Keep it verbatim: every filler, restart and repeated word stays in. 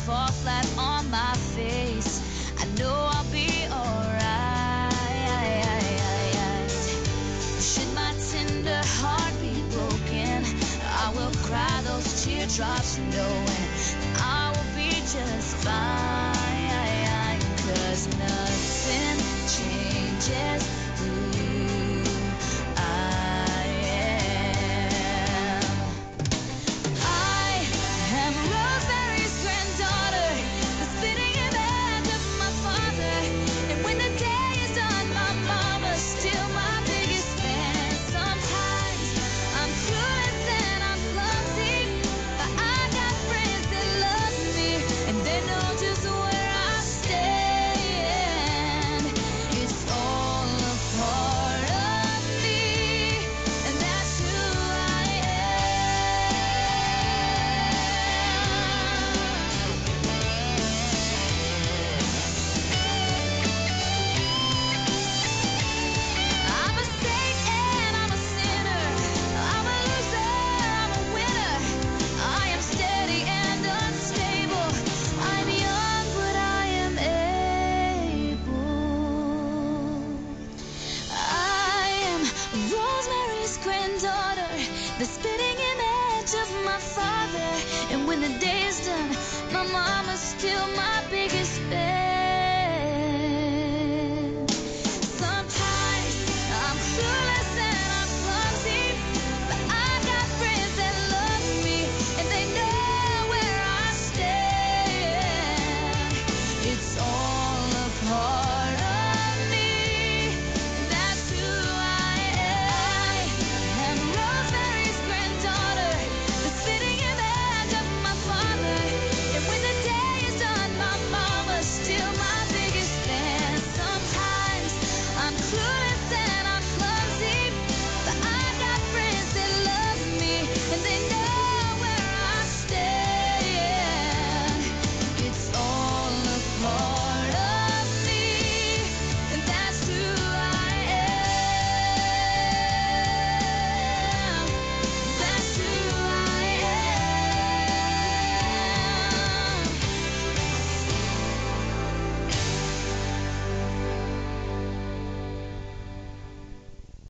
fall flat on my face, I know I'll be alright. Should my tender heart be broken, I will cry those teardrops knowing I will be just fine. 'Cause nothing changes who I am. I am Rosemary's granddaughter, the spitting image of my father. And when the day is done, my mama's still my biggest fan. Sometimes I'm clueless and I'm clumsy, but I got friends that love me, and they know just where I stand. It's all a part of me, and that's who I am. I'm a saint and I'm a sinner. I'm a loser, I'm a winner. I am steady and unstable. I'm young, but I am able. I am Rosemary's granddaughter, the spitting image of my father. And when the day is done, my mama's still my biggest